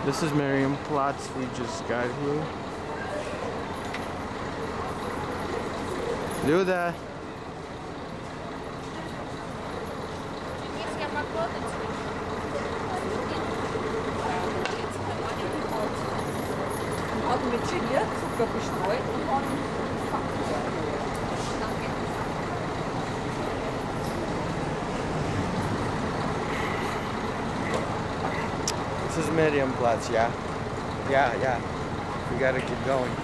This is Marienplatz. We just got here. Люда. Hat mit Gelierzucker bestreut und dann This is Marienplatz, yeah? Yeah. We gotta keep going.